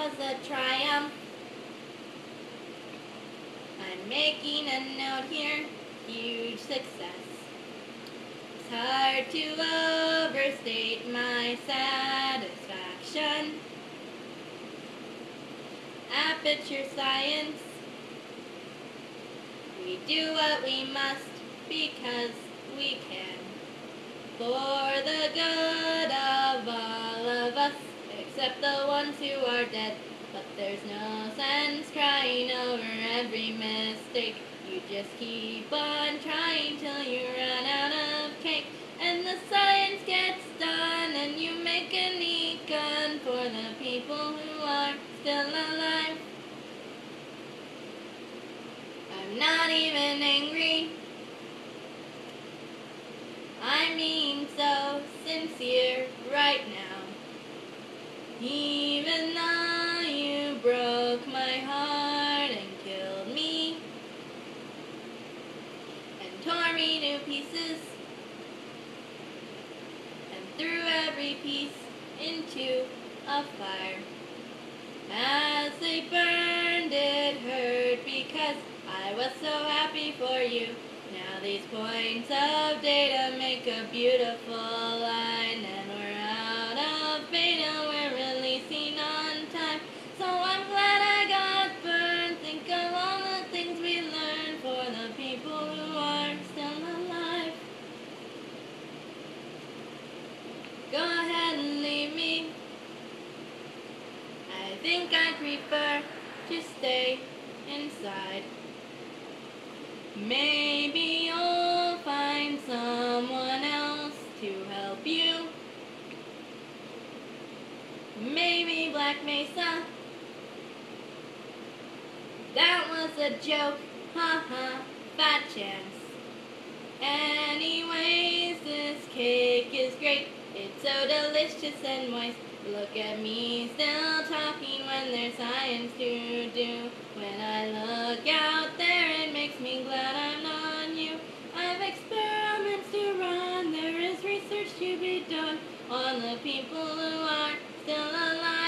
was a triumph. I'm making a note here, huge success. It's hard to overstate my satisfaction. Aperture science. We do what we must because we can. For the good of all of us, except the ones who are dead. But there's no sense crying over every mistake. You just keep on trying till you run out of cake. And the science gets done and you make a neat gun for the people who are still alive. I'm not even angry. I mean so sincere right now. Even though you broke my heart and killed me and tore me to pieces and threw every piece into a fire. As they burned, it hurt because I was so happy for you. Now these points of data make a beautiful line, and we're out of beta, we're releasing on time. So I'm glad I got burned. Think of all the things we learned for the people who are still alive. Go ahead and leave me. I think I'd prefer to stay inside. Maybe you'll find someone else to help you. Maybe Black Mesa. That was a joke, haha, fat chance. Anyways, this cake is great. It's so delicious and moist. Look at me still talking when there's science to do. When I look out there, it makes me glad I'm not you. I've experiments to run. There is research to be done on the people who are still alive.